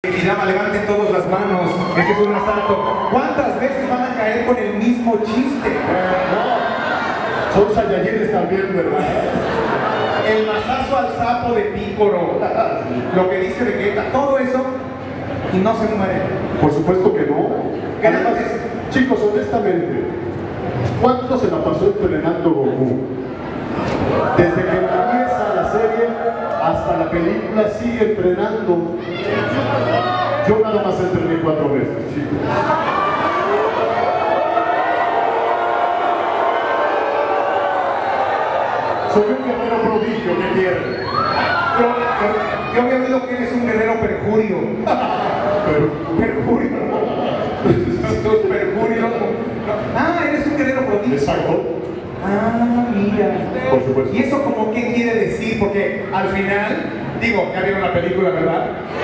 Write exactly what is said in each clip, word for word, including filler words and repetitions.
Pijama, levanten todos las manos, este es un asalto. ¿Cuántas veces van a caer con el mismo chiste? No, son saiyajines también, ¿verdad? El mazazo al sapo de Pícoro, lo que dice Vegeta, todo eso y no se muere. Por supuesto que no. Además, chicos, honestamente, ¿cuánto se la pasó entrenando Goku? Desde que empieza la serie hasta la película sigue entrenando. Yo nada más entrené cuatro veces, chicos. Soy un guerrero prodigio, ¿qué quiere? Pero, pero, yo había oído que eres un guerrero perjurio. Pero, Perjurio. Los perjurios. Ah, eres un guerrero prodigio. exacto. Ah, mira. Por supuesto. ¿Y eso como qué quiere decir? Porque al final, digo, ya vieron la película, ¿verdad?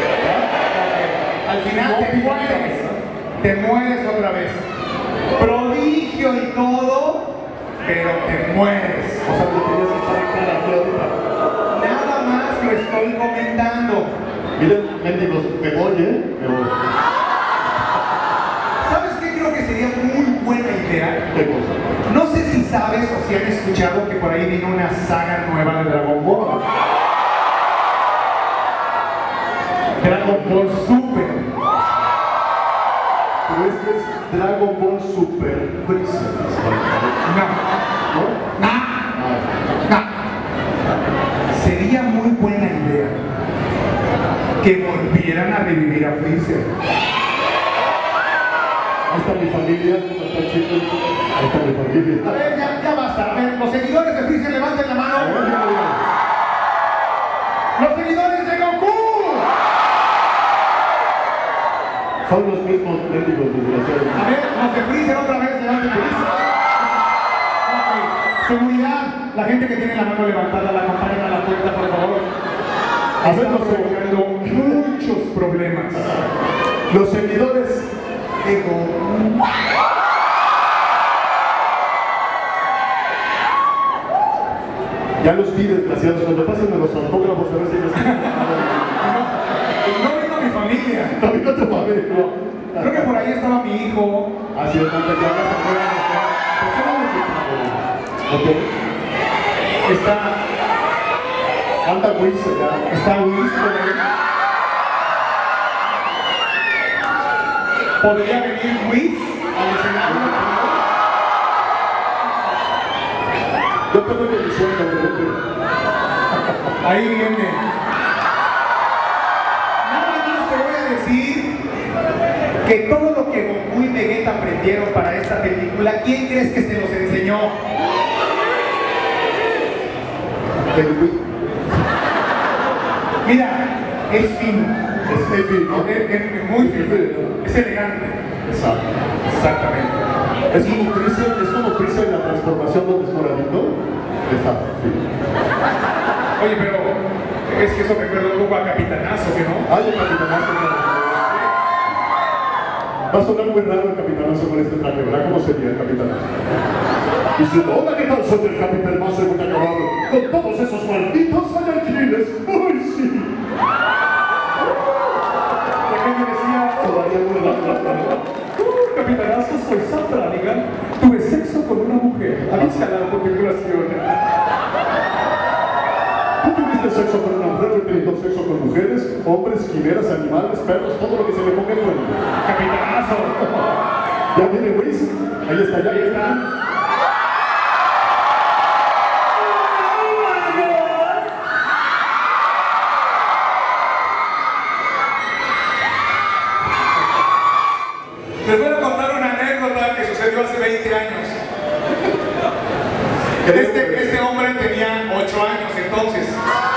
Al final te mueres, te mueres otra vez. Prodigio y todo, pero te mueres. O sea, te tenías que echar en cara aquí ahorita. Nada más lo estoy comentando. Miren, mendigos, me voy, ¿eh? Me voy. ¿Sabes qué creo que sería muy buena idea? ¿Qué cosa? No sé si sabes o si han escuchado que por ahí vino una saga nueva de Dragon Ball. Dragon Ball Super. Pero este es Dragon Ball Super Freezer. No. ¿No? No. Ah. No. Sería muy buena idea que volvieran a revivir a Freezer. Ahí está mi familia, ahí está chicos, ahí está mi familia. A ver, ya, ya basta. A ver, los seguidores de Freezer levanten la mano. A ver, ya, ya. Los seguidores de Goku. Son los mismos mendigos, desgraciados. A ver, los de Freezer otra vez, levanten Freezer. Ok. Seguridad, la gente que tiene la mano levantada, la acompañen a la puerta, por favor. A ver, Estamos los, provocando muchos problemas. los seguidores de Goku. Ya los vi, desgraciados. Cuando pasen de los autógrafos, a ver si les No vino mi familia. no vino tu familia. Creo que por ahí estaba mi hijo. Así es, antes que hablas afuera. ¿Por qué no me invitaron? Ok. Está, Anda Wiz ya. está Luis por ahí. ¿Podría venir Luis al escenario? Yo tengo que mi sueño, de Ahí viene. Nada más te voy a decir que todo lo que Goku y Vegeta aprendieron para esta película, ¿quién crees que se los enseñó? El Wiz. Mira, es fino, Es heavy, ¿no? es, es muy fino, es elegante. Exacto. Exactamente. Es como Freezer, es como Freezer en la transformación donde es moradito. Está fino. Oye, pero es que eso me recuerda un poco a Capitanazo, ¿que no? Ay, el capitanazo. Va a sonar muy raro el capitanazo con este traje, ¿verdad? ¿Cómo sería el capitanazo? Diciendo, hola, ¿qué tal? Soy el capitán más seguro que acabado con todos esos malditos guayaquiles. ¡Ay, sí! ¿De qué me decía? Todavía no. Uh, Capitanazo, soy Sandra, amiga. Tuve sexo con una mujer. Avísala a continuación. ¿Tú tuviste sexo con una mujer? Yo he tenido sexo con mujeres, hombres, quimeras, animales, perros, todo lo que se me ponga en cuenta. Capitanazo. ¿Ya viene Wiz? Ahí está, ya Ahí está. Les voy a contar una anécdota que sucedió hace veinte años. Este, este hombre tenía ocho años entonces.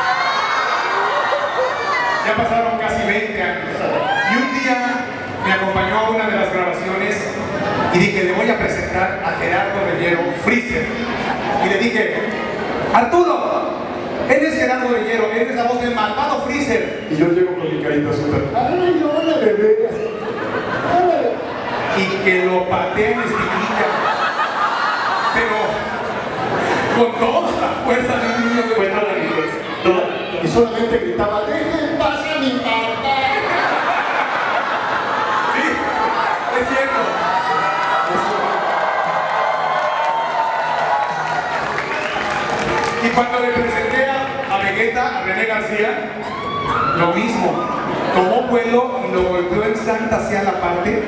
Ya pasaron casi veinte años. Y un día me acompañó a una de las grabaciones y dije, le voy a presentar a Gerardo Reyero, Freezer. Y le dije, Arturo, él es Gerardo Reyero, él es la voz del malvado Freezer. Y yo llego con mi carita súper. ¡Ay, hola, bebé! ¡Hola! Y que lo patea en espinilla. Pero con toda la fuerza de un niño de Fue toda mi fuerza. Toda. Y solamente gritaba, ¡dejen en paz a mi papá! René García, lo mismo. Tomó vuelo y lo volvió en Santa hacia la parte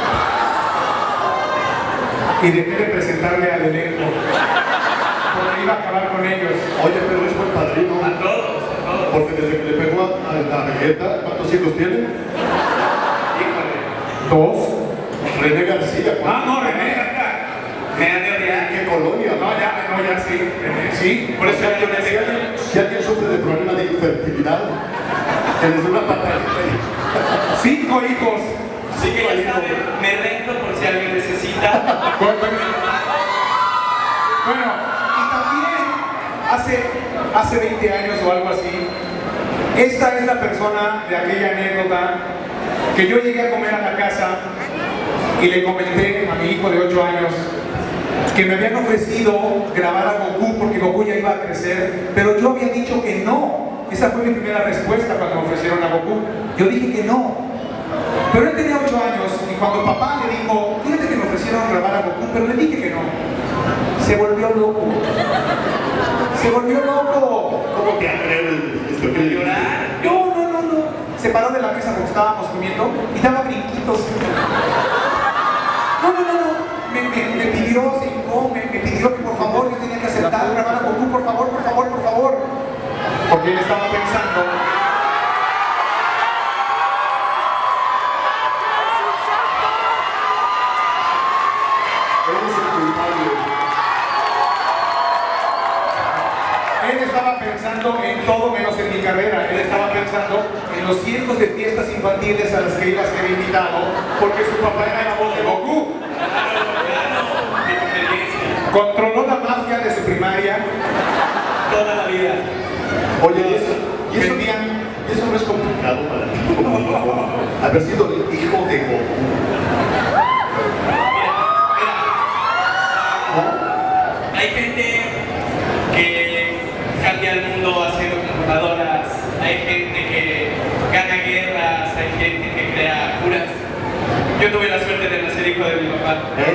y dejé de presentarle al elenco porque iba a acabar con ellos. Oye, pero es buen padrino. A todos, a todos. Porque desde que le pegó a la Vegeta, ¿cuántos hijos tiene? Híjole. Dos. René García. Ah, no, René. Me han de odiar. ¿Qué colonia? No, ya, no, ya sí. René, sí. Por eso Ya yo yo le Si alguien, si alguien sufre de problema de infertilidad, que les dé una patadita ahí. cinco hijos. Así que ya saben, me rento por si alguien necesita. Bueno, bueno, y también hace, hace veinte años o algo así, esta es la persona de aquella anécdota que yo llegué a comer a la casa y le comenté a mi hijo de ocho años que me habían ofrecido grabar a Goku porque Goku ya iba a crecer, pero yo había dicho que no. Esa fue mi primera respuesta cuando me ofrecieron a Goku. Yo dije que no. Pero él tenía ocho años y cuando papá le dijo, fíjate que me ofrecieron grabar a Goku, pero le dije que no. Se volvió loco. Se volvió loco. ¿Cómo te atreves? Esto que Llorar. No, no, no, no. Se paró de la mesa porque estábamos comiendo y daba brinquitos. No, no, no, no. Me, me, me pidió, se hincó, me, me pidió que por favor yo tenía que aceptar grabar a Goku, por favor, por favor, por favor. Porque él estaba pensando. eres el culpable. Él estaba pensando en todo menos en mi carrera. Él estaba pensando en los cientos de fiestas infantiles a las que iba a ser invitado porque su papá era la voz de Goku. Mi experiencia. Controló la mafia de su primaria. Toda la vida. Oye, ¿y eso, y eso, Vendían- y eso no es complicado para ti como hijo? Haber sido el hijo de Goku. ¿No? Hay gente que cambia el mundo haciendo computadoras, hay gente que gana guerras, hay gente que crea curas. Yo tuve la suerte de nacer hijo de mi papá.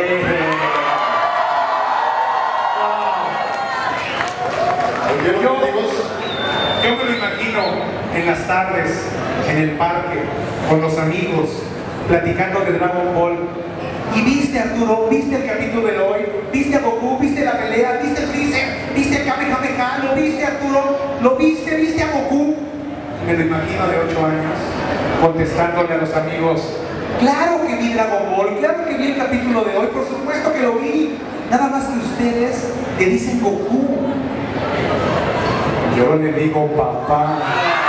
¿Oyeron, Yo- amigos? Yo me lo imagino en las tardes, en el parque, con los amigos, platicando de Dragon Ball. Y viste, Arturo, viste el capítulo de hoy, viste a Goku, viste la pelea, viste el Freezer, viste el Kamehameha, lo viste, Arturo, lo viste, viste a Goku. Me lo imagino de ocho años, contestándole a los amigos, claro que vi Dragon Ball, claro que vi el capítulo de hoy, por supuesto que lo vi. Nada más que ustedes le dicen Goku. Yo le digo papá.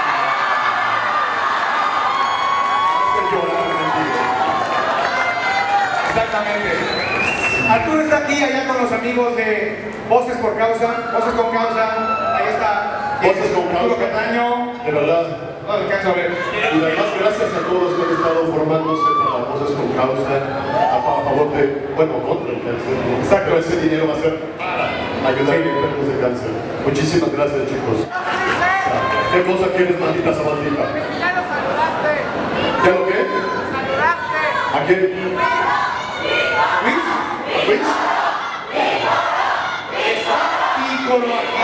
Hace llorar, amigo. Exactamente. Arturo está aquí, allá con los amigos de Voces por Causa, Voces con Causa, ahí está. Voces con Arturo Causa. Cataño. De verdad. No alcanzo a ver. Y además, gracias a todos los que han estado formándose para Voces con Causa, a, a favor de, bueno, contra el cáncer. ¿no? Exacto, ese dinero va a ser para ayudar a los enfermos de cáncer. Muchísimas gracias, chicos. ¿Qué cosa quieres, maldita sabandita? Ya lo saludaste. ¿Ya lo qué? Saludaste. ¿A quién? ¿Luis? ¿A Luis? Pícoro aquí.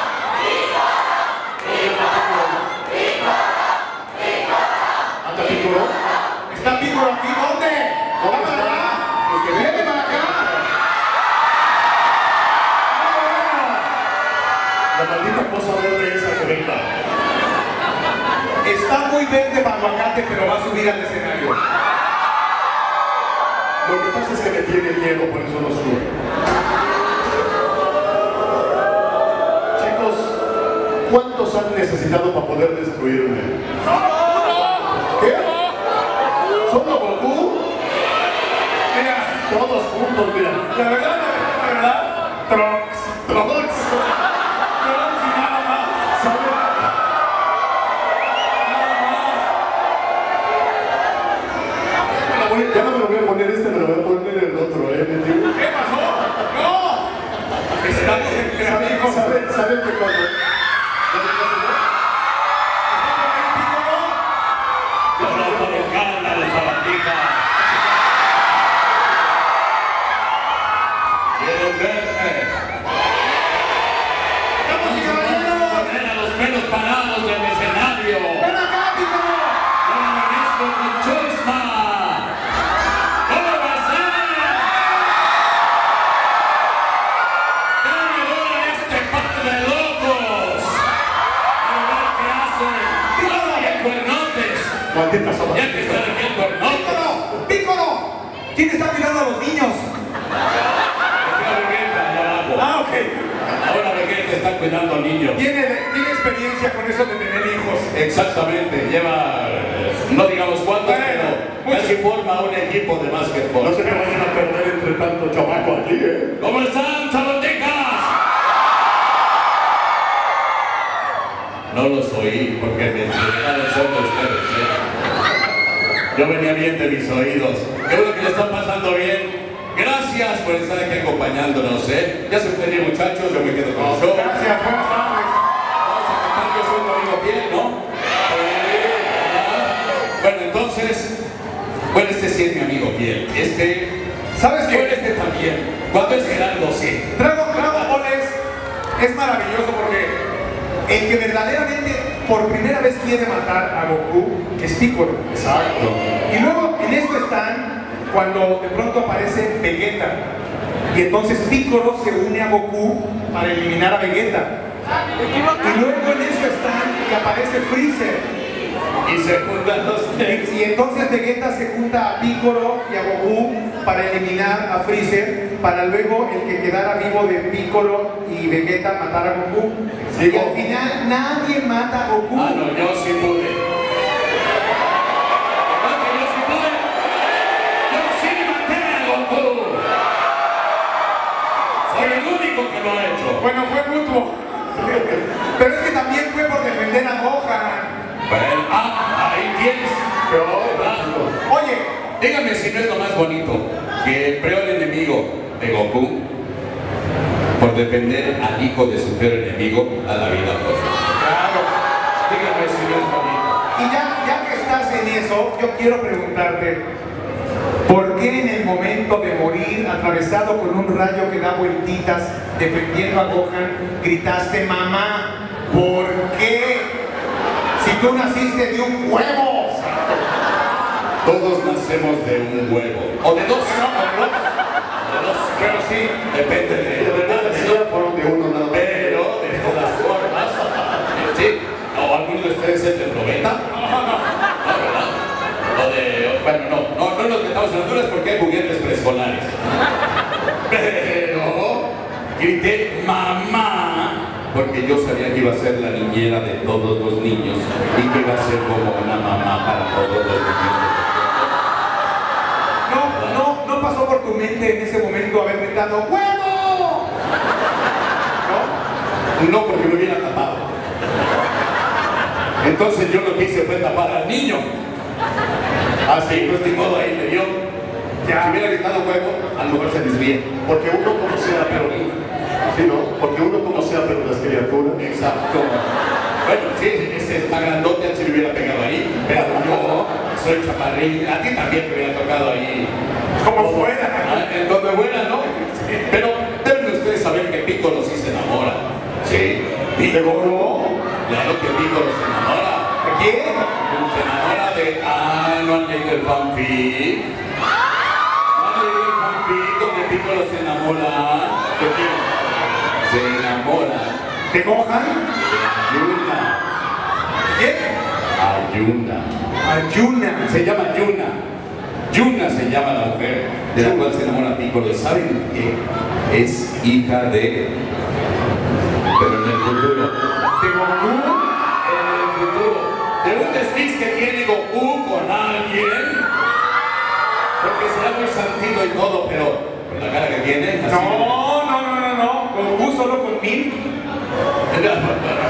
¿Anda Pícoro? ¿Está Pícoro aquí? ¿Dónde? ¿Dónde ¡Va para está? allá! Los que ¡Viene vienen. para acá! La maldita cosa verde esa que venga. Está muy verde para aguacate, pero va a subir al escenario. Lo que pasa es que me tiene miedo, por eso no sube. Chicos, ¿cuántos han necesitado para poder destruirme? ¿Qué? ¿Solo Goku? Mira, Todos juntos, mira. la verdad, la verdad, Trunks. Trunks. Trunks y nada más. ¿Saben? Me la voy- Ya no me lo voy a poner este, me lo voy a poner el otro, ¿eh? ¿Me entiendes? ¿Qué pasó? ¡No! Estamos entre ¿Saben, amigos. saben, saben que cuando... Quiero verme. ¡Damas y caballeros! Poner a los pelos parados maldita sopa. Ya que está aquí el cuerno. ¡Piccolo! ¡Piccolo! ¿Quién está cuidando a los niños? Una Vegeta allá abajo. Ah, ok. Ahora Vegeta está cuidando al niño. ¿Tiene, tiene experiencia con eso de tener hijos? Exactamente, lleva, eh, no digamos cuántos, pero casi forma un equipo de No básquetbol. se me vayan a perder entre tanto chamaco aquí, ¿eh? ¿Cómo están, chavotecas? No los oí porque me llegaron solo ustedes. ¿eh? Yo venía bien de mis oídos. Qué bueno que le están pasando bien. Gracias por estar aquí acompañándonos, ¿eh? Ya se entendí, muchachos, yo me quedo con el show. Gracias, buenas tardes. Vamos a contar que soy tu amigo fiel, ¿no? Bueno, entonces, bueno, este sí es mi amigo fiel. Este, ¿Sabes bueno, qué? este también. ¿Cuándo es Gerardo? Sí. Dragon, Dragon Ball es, es maravilloso porque el que verdaderamente por primera vez quiere matar a Goku es Piccolo. Exacto. Y luego en esto están cuando de pronto aparece Vegeta. Y entonces Piccolo se une a Goku para eliminar a Vegeta. Y luego en eso están y aparece Freezer. Y se juntan los tres. Y entonces Vegeta se junta a Piccolo y a Goku para eliminar a Freezer, para luego el que quedara vivo de Piccolo y Vegeta matar a Goku. Y al final nadie mata a Goku. Ah, no, yo sí pude. ¿No que yo sí pude? Yo sí maté a Goku. Soy el único que lo ha hecho. Bueno, fue mutuo. Pero es que también fue por defender a Gohan. Bueno, ah, ahí tienes. Ah, Oye, dígame si no es lo más bonito que el peor enemigo de Goku por defender al hijo de su peor enemigo a la vida toda. claro. Dígame si no es bonito. Y ya, ya que estás en eso, yo quiero preguntarte, ¿por qué en el momento de morir, atravesado con un rayo que da vueltitas, defendiendo a Gohan, gritaste mamá? ¿Por qué? Si tú naciste de un huevo. Todos nacemos de un huevo. O de dos. No, o de dos. De dos. Pero sí, depende de, De verdad, de, sí, fueron de uno nada más. pero de todas formas. Sí. ¿O alguno de ustedes es del noventa? No, ¿verdad? O de. Bueno, no, no, no nos metamos en alturas porque hay juguetes preescolares. Pero grité mamá porque yo sabía que iba a ser la niñera de todos los niños y que iba a ser como una mamá para todos los niños. No, no, no pasó por tu mente en ese momento haber gritado ¡huevo! ¿No? No, porque me hubiera tapado. Entonces yo lo que hice fue tapar al niño. Así, pues ni modo, ahí le dio. Ya. Si hubiera gritado huevo, a lo mejor se desvía. Porque uno como sea, pero... Sí, ¿no? Porque uno como sea, pero las criaturas... Exacto. Bueno, sí, ese está grandote, se le hubiera pegado ahí. Pero yo soy chaparrín. A ti también te hubiera tocado ahí. Como fuera. Ah, en donde fuera, ¿no? Pero deben ustedes saber que Piccolo sí se enamora. Sí. Piccolo. Claro que Piccolo se enamora. ¿De quién? Se enamora de... Ah, ¿no han leído el fanfic? ¿No han leído el fanfic donde Piccolo se enamora? ¿De quién? Se enamora ¿De Gohan? de Yuna. ¿Quién? Ayuna. Ayuna. Se llama Yuna. Yuna se llama la mujer de la cual se enamora Piccolo. ¿Saben qué? Es hija de... Pero en el futuro. ¿De Goku? En el futuro. De un desliz que tiene Goku con alguien. Porque será muy santito y todo, pero con la cara que tiene... así de- No, no, no, no, no. Goku solo con Milk. No, no,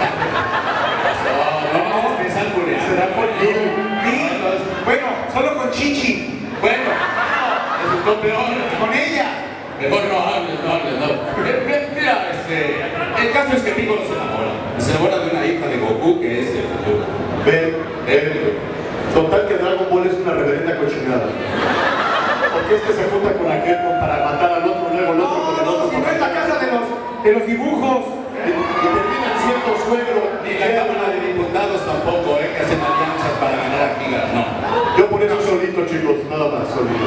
no, es alburear. Será por mil. Milk. Bueno, solo con Chichi. Bueno, eso es lo peor. Con ella. Mejor no hables, no hables, no. Mira, este, el caso es que Piccolo se enamora. Se enamora de una hija de Goku que es el futuro. Ven, ven. Total que Dragon Ball es una reverenda cochinada. Porque este se junta con aquel para matar al otro, luego el otro con el otro. No, si no es la casa de los, de los dibujos. Y, y terminan siendo suegro. Ni la Cámara de Diputados tampoco, ¿eh? Que hacen alianzas para ganar a Giga, no. Yo por eso solito, chicos, nada más, solito.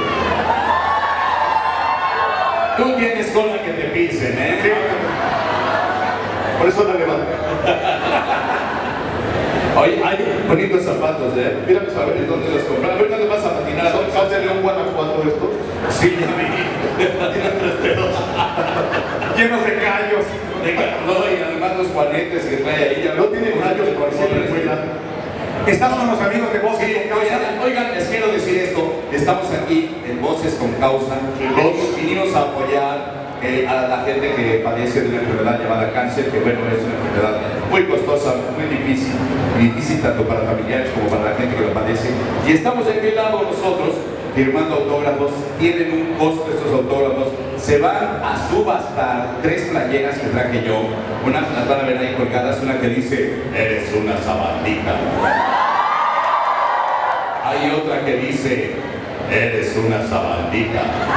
Tú tienes cola que te pisen, ¿eh? Por eso la levanto. Oye, hay bonitos zapatos, ¿eh? Mira mis papeles, ¿dónde los compras? ¿Ahorita te vas a patinar? ¿Son son de León, Guanajuato esto? Sí, ya vi. Tienen tres dedos. Llenos de callos. De calor y además los juanetes que trae ahí. Ya No tiene rayos, por si le vuela. Estamos con los amigos de Voces Sí, con Causa. oigan, oigan, les quiero decir esto. Estamos aquí en Voces con Causa. Venimos, vinimos a apoyar eh, a la gente que padece de una enfermedad llamada cáncer, que bueno, es una enfermedad muy costosa, muy difícil, difícil tanto para familiares como para la gente que lo padece. Y estamos de aquel lado nosotros, firmando autógrafos. Tienen un costo estos autógrafos. Se van a subastar tres playeras que traje yo. Una las van a ver ahí colgadas, una que dice, eres una sabandija. Hay otra que dice, eres una sabandija.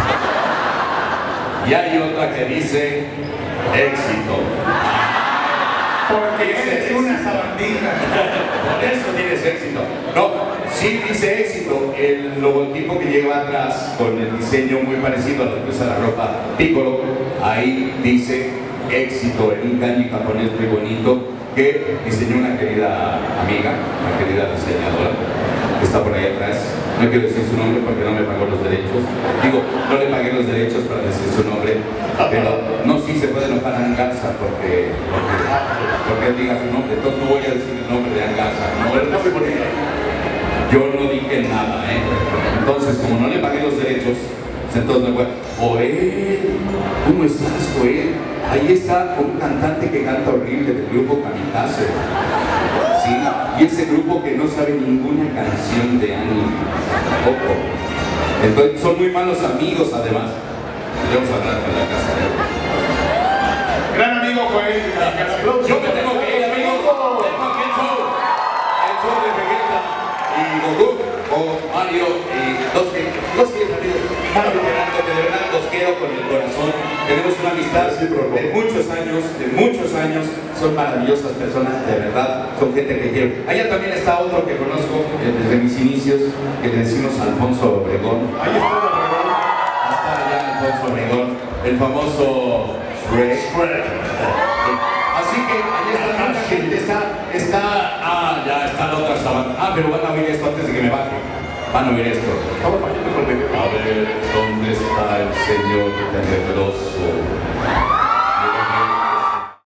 Y hay otra que dice, éxito. Porque eres una sabandija. Por eso tienes éxito. No, sí dice éxito. El logotipo que lleva atrás con el diseño muy parecido a lo que usa la ropa Piccolo, ahí dice éxito en un kanji japonés muy bonito que diseñó una querida amiga, una querida diseñadora que está por ahí atrás. No quiero decir su nombre porque no me pagó los derechos. Digo, no le pagué los derechos para decir su nombre, pero no, sí se puede enojar a Angarza porque, porque, porque él diga su nombre. Entonces no voy a decir el nombre de Angarza. No, no me ponía. Yo no dije nada, ¿eh? Entonces, como no le pagué los derechos, entonces me voy. Joel, ¿cómo estás, Joel? Ahí está un cantante que canta horrible del grupo Kamikaze. Sí, y ese grupo que no sabe ninguna canción de anime. Tampoco. Entonces, son muy malos amigos, además. Vamos a hablar con la casa de él. Gran amigo Joel. Yo me tengo que ir, amigos. Tengo aquí el show. El show de Vegeta y Goku, o Mario, y dos que, dos que amigos. Mario y Fernando, que de verdad los quiero con el corazón. Tenemos una amistad de muchos años, de muchos años. Son maravillosas personas, de verdad. Son gente que quiero. Allá también está otro que conozco eh, desde mis inicios, que le decimos Alfonso Obregón. Ahí está el Obregón. Hasta allá Alfonso Obregón, el famoso Shrek. Así que ahí está mucha gente, está, está, ah, ya está la otra sabana. Ah, pero van a oír esto antes de que me baje. Van a oír esto. Estamos fallando por medio. A ver, ¿dónde está el señor tenebroso?